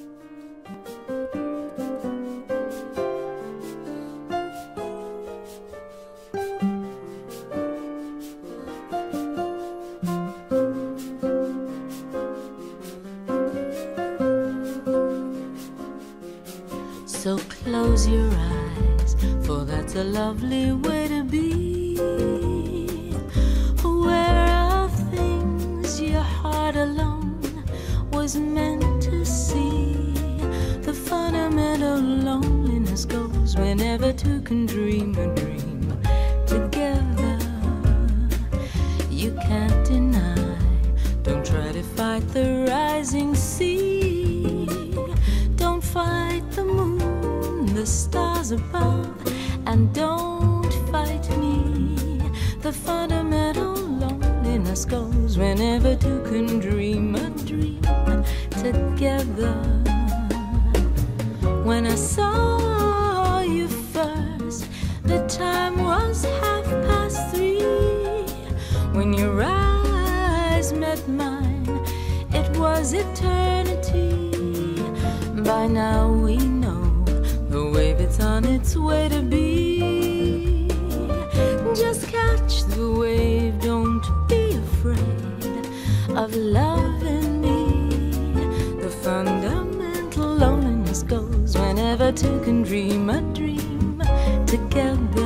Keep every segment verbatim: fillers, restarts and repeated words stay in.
So close your eyes, for that's a lovely way to be. Aware of things your heart alone was meant to see. The fundamental loneliness goes whenever two can dream a dream together. You can't deny, don't try to fight the rising sea. Don't fight the moon, the stars above, and don't fight me. The fundamental loneliness goes whenever two can dream a dream together. When I saw you first, the time was half past three. When your eyes met mine, it was eternity. By now we know the wave, it's on its way to be. Just catch the wave, don't be afraid of loving me. The fundamental loneliness goes whenever two can dream a dream together.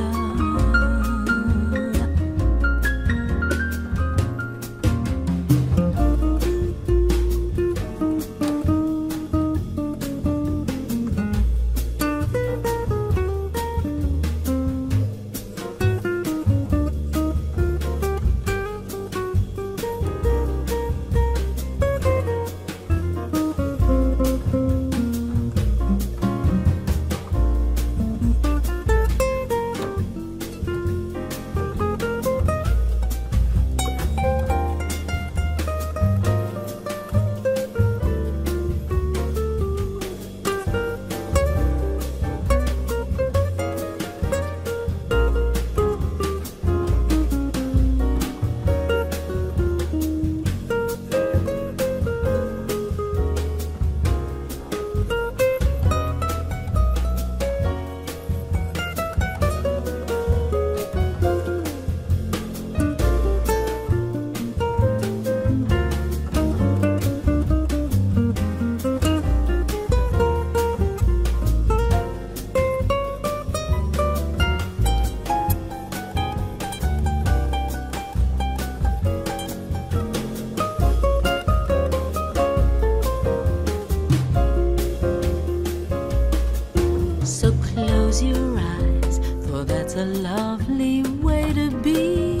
So close your eyes, for that's a lovely way to be.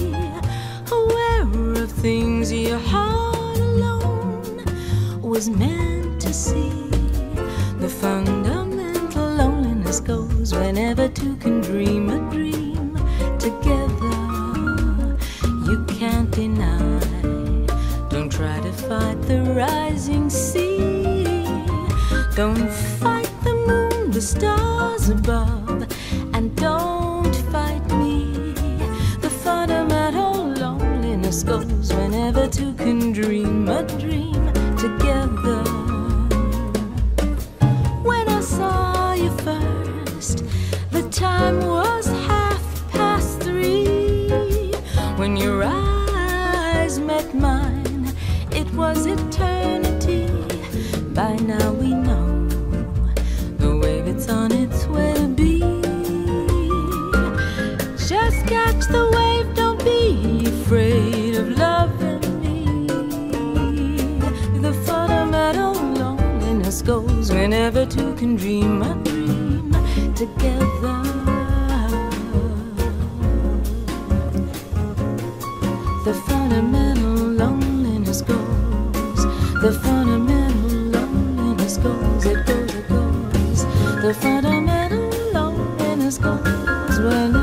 Aware of things your heart alone was meant to see. The fundamental loneliness goes whenever two can dream a dream together. You can't deny, don't try to fight the rising sea. Don't fight the moon, the stars above, and don't fight me. The fundamental loneliness goes whenever two can dream a dream together. When I saw you first, the time was half past three. When your eyes met mine, it was eternity. By now we know the wave, it's on its way to be. Just catch the wave, don't be afraid of loving me. The fundamental loneliness goes whenever two can dream a dream together. The fundamental loneliness goes, the fundamental loneliness goes, it goes, it goes. The fundamental loneliness goes when